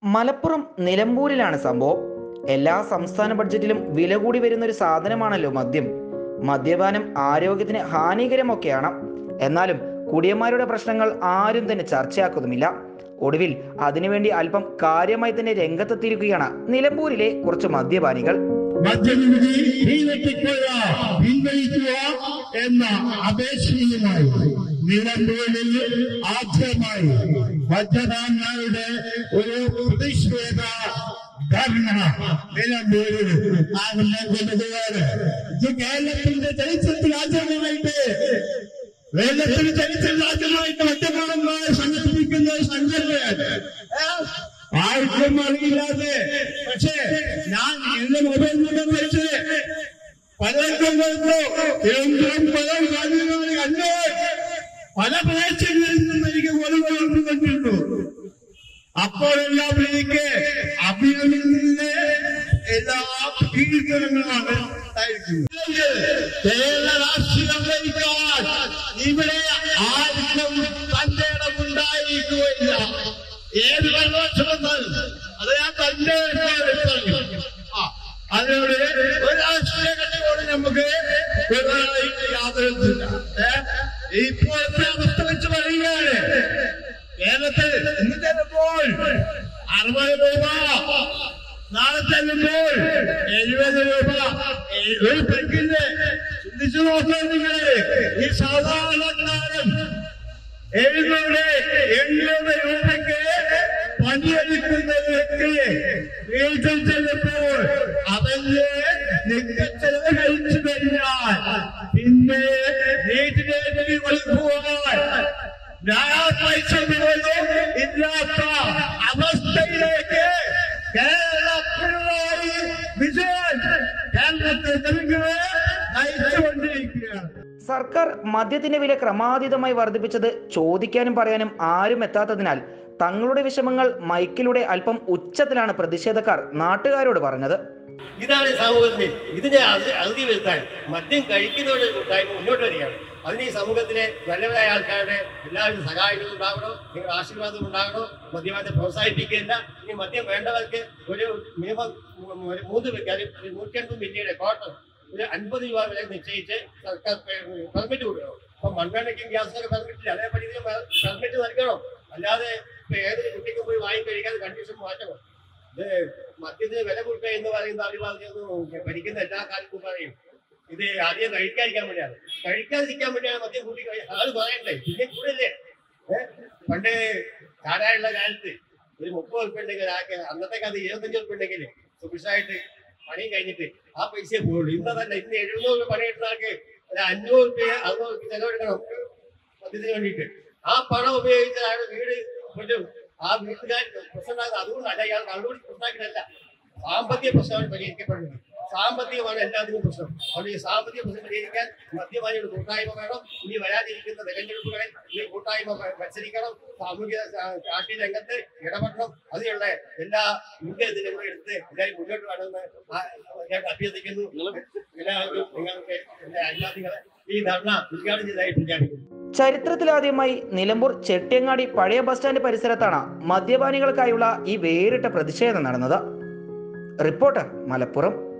മലപ്പുറം നിലമ്പൂരിലാണ് സംഭവം. എല്ലാ സംസ്ഥാന ബഡ്ജറ്റിലും വില കൂടി വരുന്ന ഒരു സാധനമാണല്ലോ മദ്യം. മദ്യപാനം ആരോഗ്യത്തിന് ഹാനികരമൊക്കെയാണ്. എന്നാലും കുടിയന്മാരുടെ പ്രശ്നങ്ങൾ ആരും തന്നെ ചർച്ചയാക്കുന്നുമില്ല. ഒടുവിൽ അതിനുവേണ്ടി അല്പം കാര്യമായി തന്നെ രംഗത്തെത്തിയിരിക്കുകയാണ് നിലമ്പൂരിലെ കുറച്ച് മദ്യപാനികൾ. എന്ന അപേക്ഷയുമായി നിലമ്പൂരിൽ ആദ്യമായി മദ്യപാനികളുടെ ഒരു പ്രതിഷേധ ധർണ നിലമ്പൂരിൽ കൊണ്ടുപോവാണ്. ഇത് കേരളത്തിന്റെ ചരിത്രത്തിൽ ആദ്യമായിട്ട് മദ്യപാനന്മാരെ സംഘടിപ്പിക്കുന്ന സംഘടനയാണ്. ആർക്കും അറിയില്ലാതെ, പക്ഷേ ഞാൻ എന്റെ മൊബൈൽ നമ്പർ വെച്ച് പലർക്കും പല പ്രദേശങ്ങളിൽ നിന്നും എനിക്ക് കൊണ്ടുവന്നിട്ടുണ്ട്. അപ്പോഴെല്ലാം എനിക്ക് അഭിനന്ദനത്തിന്റെ എല്ലാ കീഴ്ത്തരങ്ങളുമാണ് കേരള രാഷ്ട്രീയം ഭരിക്കാൻ ഇവിടെ ആർക്കും തന്റെ ഇടമുണ്ടായിരിക്കുകയില്ല. ഏത് ഭരണപക്ഷം വന്നാലും അത് ഞാൻ തന്റെ അതിനോട് ഒരു രാഷ്ട്രീയ കക്ഷിയോട് നമുക്ക് യാതൊരുമില്ല. ഇപ്പോഴത്തെ അവസ്ഥ വെച്ച് പറയുകയാണ്. കേരളത്തിൽ ഇന്ന് ചെല്ലുമ്പോൾ 60 രൂപ, നാളെ ചെല്ലുമ്പോൾ 70 രൂപ ഒരു പെക്കിന്റെ. ചിന്തിച്ചു നോക്കാൻ നിങ്ങള് ഈ സാധാരണക്കാരൻ 700-800 രൂപയ്ക്ക് പണിയെടുക്കുന്ന വ്യക്തി വീട്ടിൽ ചെല്ലുമ്പോൾ അവന്റെ നിത്യച്ചെലവ് കഴിച്ചു കഴിഞ്ഞാൽ പിന്നെ വീട്ടിലേക്ക് കൊടുക്കുവാൻ പൈസ പോലും ഇല്ലാത്ത അവസ്ഥയിലേക്ക് കേരള പിണറായി വിജയൻ കേരളത്തെ ജനങ്ങളെ നയിച്ചുകൊണ്ടിരിക്കുകയാണ്. സർക്കാർ മദ്യത്തിന്റെ വില ക്രമാതീതമായി വർദ്ധിപ്പിച്ചത് ചോദിക്കാനും പറയാനും ആരും എത്താത്തതിനാൽ തങ്ങളുടെ വിഷമങ്ങൾ മൈക്കിലൂടെ അല്പം ഉച്ചത്തിലാണ് പ്രതിഷേധക്കാർ നാട്ടുകാരോട് പറഞ്ഞത്. ഇതാണ് സമൂഹത്തിൽ ഇതിനെ അറുതി വരുത്താൻ മദ്യം കഴിക്കുന്നവരുടെ കൂട്ടായ്മ മുന്നോട്ട് വരികയാണ്. അതിന് ഈ സമൂഹത്തിലെ നല്ലവരായ ആൾക്കാരുടെ എല്ലാവരും സഹായങ്ങളും ഉണ്ടാകണം, നിങ്ങളുടെ ആശീർവാദം ഉണ്ടാകണം. മദ്യപാനത്തെ പ്രോത്സാഹിപ്പിക്കുകയില്ല. ഇനി മദ്യം വേണ്ടവർക്ക് ഒരു മിനിമം 3 വെക്കാനും 150 മില്ലിയുടെ കോട്ടൺ ഒരു 50 രൂപ വില നിശ്ചയിച്ച് സർക്കാർ പെർമിറ്റ് കൊടുക്കണം. അപ്പൊ മണ്ണെണ്ണയ്ക്കും ഗ്യാസിനൊക്കെ പെർമിറ്റില്ല, അതേപടി ഇതിന് പെർമിറ്റ് നൽകണം. അല്ലാതെ ഇപ്പൊ ഏതൊരു കുട്ടിക്കും പോയി വാങ്ങി കഴിക്കാതെ കണ്ടീഷൻ മാറ്റണം. ഇത് മദ്യത്തിന് വില കൊടുക്കുക എന്ന് പറയുന്ന അവർ ഭരിക്കുന്ന എല്ലാ കാലത്തും പറയും ഇത് ആദ്യം കഴിക്കാതിരിക്കാൻ വേണ്ടിയാണ്, കഴിക്കാതിരിക്കാൻ വേണ്ടിയാണ് മദ്യം കൂട്ടി അത് പറയണ്ടേ. പിന്നെ കൂടല്ലേ. പണ്ട് ചാടാനുള്ള കാലത്ത് ഒരു 30 ഉറുപ്പ ഉണ്ടെങ്കിൽ അന്നത്തെ കാലത്ത് 25 ഉറുപ്പ ഉണ്ടെങ്കിൽ സുഭിക്ഷമായിട്ട് പണിയും കഴിഞ്ഞിട്ട് ആ പൈസയെ പോകുള്ളൂ. ഇന്നതല്ല, ഇന്ന് 700 രൂപ പണി കിട്ടുന്ന ആൾക്ക് 500 ഉറുപ്പ 600 ഉറുപ്പ ചെലവെടുക്കണം മദ്യത്തിന് വേണ്ടിയിട്ട്. ആ പണം ഉപയോഗിച്ചാണ് വീട് കൊണ്ടും ആ വീട്ടുകാർ പ്രശ്നമുണ്ടാകുന്നത്. അതുകൊണ്ടല്ല, അയാൾ കണ്ടുപിടി പ്രശ്നമാക്കിയതല്ല, സാമ്പത്തിക പ്രശ്നമാണ് പരിഹരിക്കപ്പെടുന്നത്. സാമ്പത്തികമാണ് എല്ലാത്തിനും പ്രശ്നം. അതുകൊണ്ട് ഈ സാമ്പത്തിക പ്രശ്നം പരിഹരിക്കാൻ മദ്യപാനിയുടെ കൂട്ടായ്മ വേണം. ഇനി വരാതിരിക്കുന്ന തെരഞ്ഞെടുപ്പുകളിൽ ഈ കൂട്ടായ്മ മത്സരിക്കണം. സാമൂഹിക രാഷ്ട്രീയ രംഗത്ത് ഇടപെടണം. അതിനുള്ള എല്ലാ മുൻകരുതലും എടുത്ത് എല്ലാവരും മുന്നോട്ട് വേണമെന്ന് ഞാൻ അഭ്യർത്ഥിക്കുന്നു. എല്ലാവർക്കും നിങ്ങൾക്ക് എന്റെ അഭിവാദികളെ ഈ ധർണ ഉദ്ഘാടനം ചെയ്തതായി പ്രഖ്യാപിക്കുന്നു. ചരിത്രത്തിലാദ്യമായി നിലമ്പൂർ ചെട്ടിയങ്ങാടി പഴയ ബസ് സ്റ്റാൻഡ് പരിസരത്താണ് മദ്യപാനികൾക്കായുള്ള ഈ വേറിട്ട പ്രതിഷേധം നടന്നത്. റിപ്പോർട്ടർ, മലപ്പുറം.